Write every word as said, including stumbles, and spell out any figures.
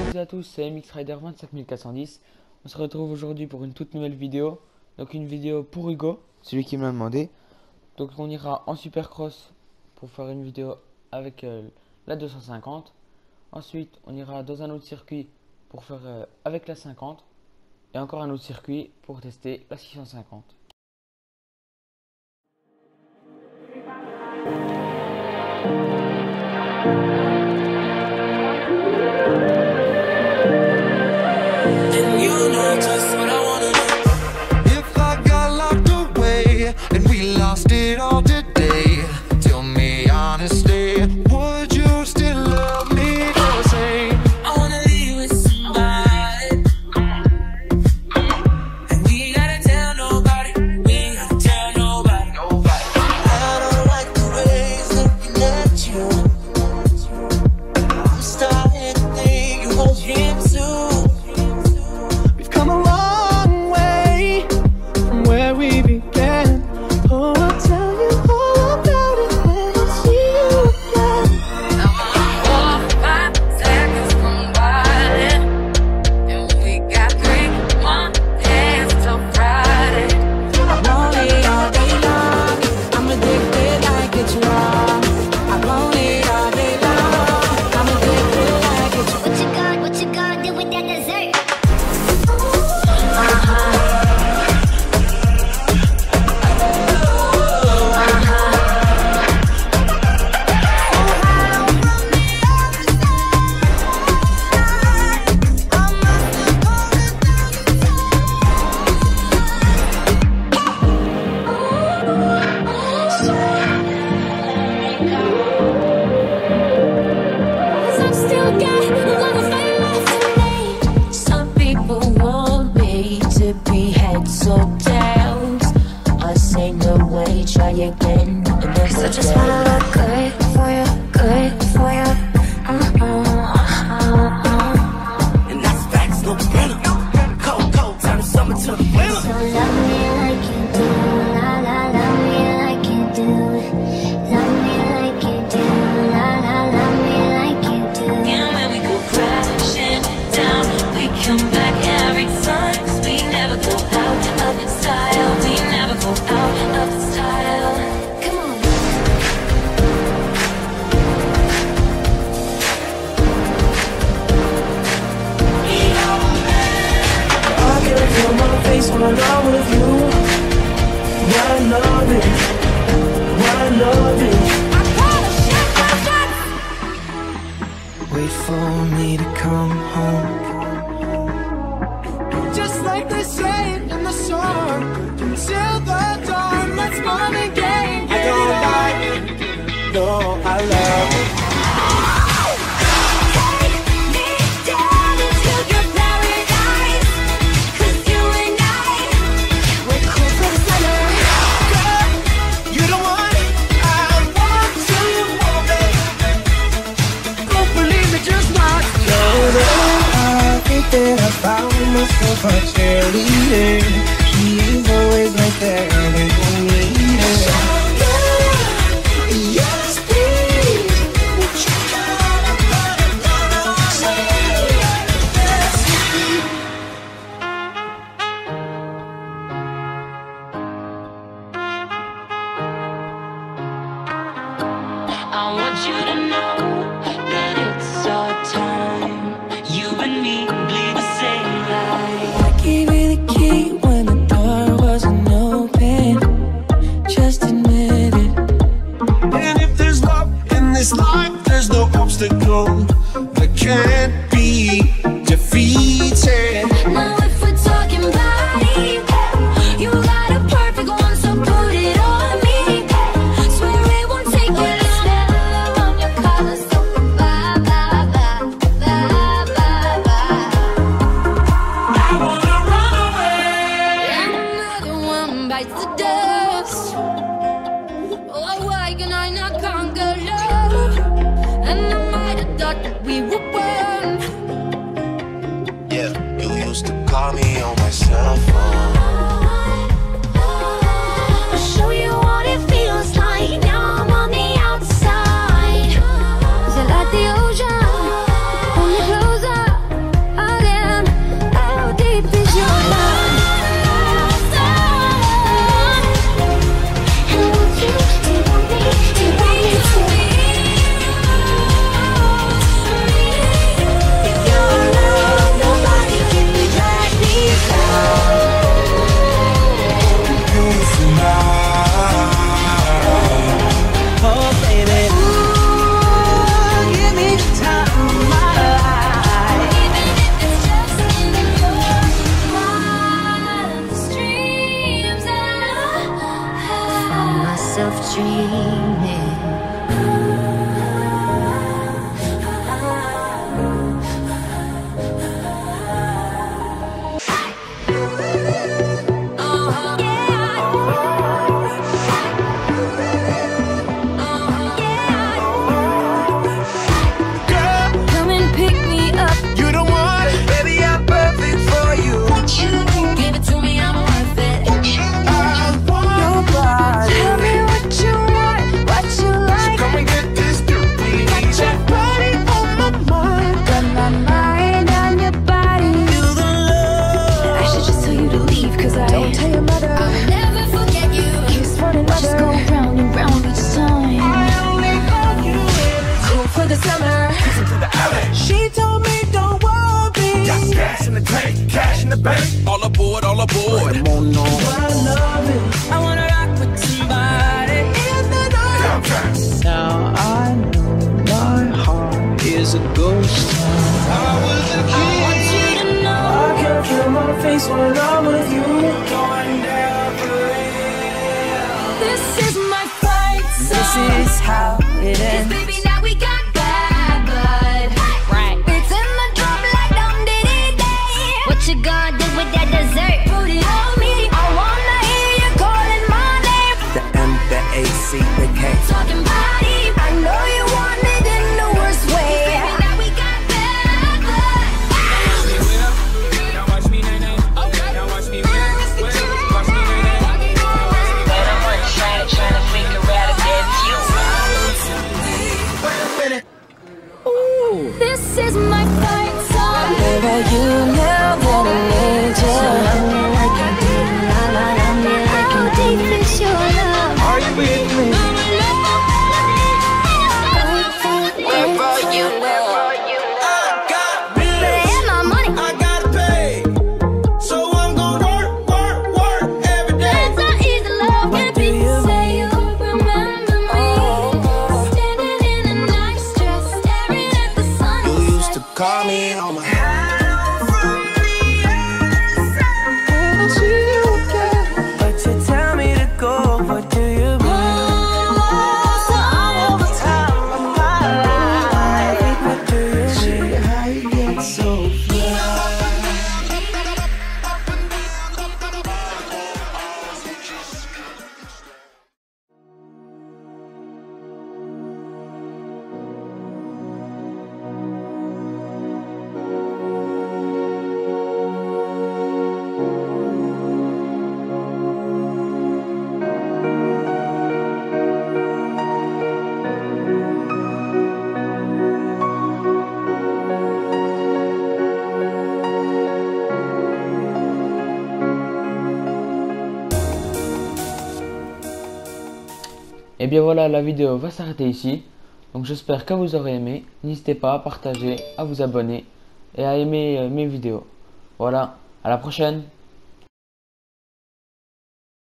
Salut à tous, c'est M X Rider vingt-cinq mille quatre cent dix. On se retrouve aujourd'hui pour une toute nouvelle vidéo. Donc une vidéo pour Hugo, celui qui me l'a demandé. Donc on ira en Supercross pour faire une vidéo avec euh, la deux cent cinquante. Ensuite on ira dans un autre circuit pour faire euh, avec la cinquante. Et encore un autre circuit pour tester la six cent cinquante. So just wanna look good for you, good for you. Uh, uh, uh, uh. And that's facts, no printer. Cold, cold, turn the summer to the winter. So love me like you do, la la, love me like you do. Love me like you do, la la, love me like you do. And when we go crashing down, we come back every time. 'Cause we never go out of the style. We never go out of the style. When I'm not with you, why love it? Why love it? I gotta shake my shot. Wait for me to come home. Just like they say in the song, until the dawn, let's fun and game. I don't like it, no, I love it. That I found myself a cheerleader. She's always right there when I need her. Yes, please. What you gotta, gotta, gotta say? I want you to know that it's our time. You and me bleed the same light. I gave you the key when the door wasn't open. Just admit it. And if there's love in this life, there's no obstacle that can't be defeated. Now if we're talking body, you got a perfect one, so put it on me. Swear it won't take you long. Never on your collar, so bye, bye, bye, bye, bye, bye. I wanna run away. And another one bites the dust. Oh, why can I not conquer love? And I might have thought that we were one. summer. She told me don't worry. Got gas in the tank, cash in the bank. All aboard, all aboard. Come on, no. I love it. I wanna rock with somebody in the night. Downtown. Now I know my heart is a ghost town. I was a kid. I want you to know I can feel my face when I'm with you. Going down for real. This is my fight song. This is how it ends. Baby, now we got bad blood. Right. It's in the drum like dum diddy day. What you gonna do with that dessert? Put it on me. I wanna hear you calling my name. The M, the A, C, the K. Talking body. I know you want it in the worst way. Baby, now we got bad blood. Now watch me nay nay. Now watch me win. Watch me nay nay. When I'm on trying to trying to figure out if that's you. This is my fight song. Without you now that I need you. Love me like I do. Love me like how deep is your love? Are you with me? Wherever you Better have my money. I gotta pay. So I'm gonna work, work, work every day. It's not easy, love. Can't be say you remember me. Standing in a nice dress, staring at the sun. You used to call me on my But you tell me to go, what do you mean? So I'm over Time of my life, what do you mean? How you get so Et bien voilà, la vidéo va s'arrêter ici. Donc j'espère que vous aurez aimé. N'hésitez pas à partager, à vous abonner et à aimer euh, mes vidéos. Voilà, à la prochaine.